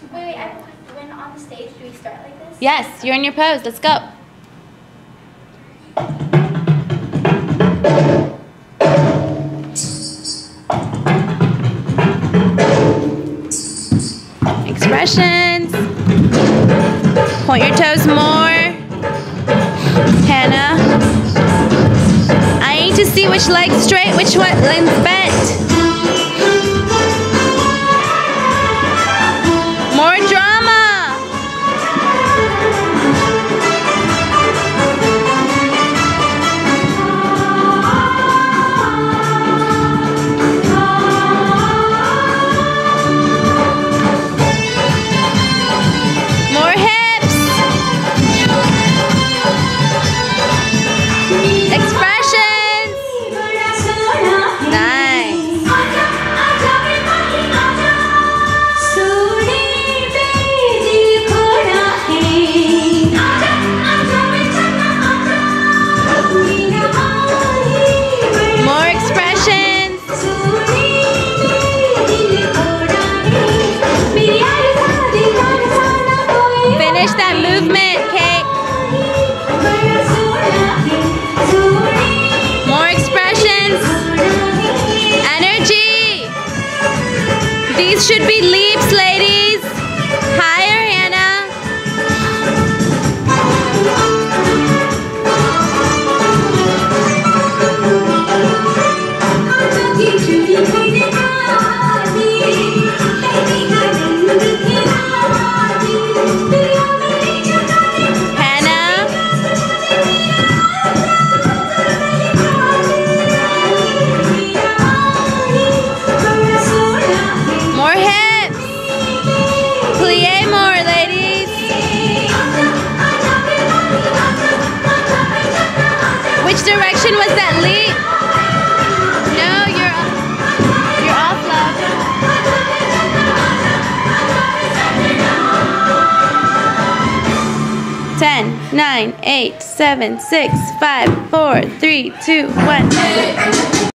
Wait, when on the stage, do we start like this? Yes, you're in your pose. Let's go. Expressions. Point your toes more. Hannah. I need to see which leg's straight, which one leg's bent. More drama. More hips. Expressions. Nice. More expressions. Finish that movement, Kate. More expressions. Energy. These should be leaps, ladies. Higher, Hannah. Hannah. More hips. Plie more, ladies. Which direction was that leap? No, you're off, love. 10, 9, 8, 7, 6, 5, 4, 3, 2, 1.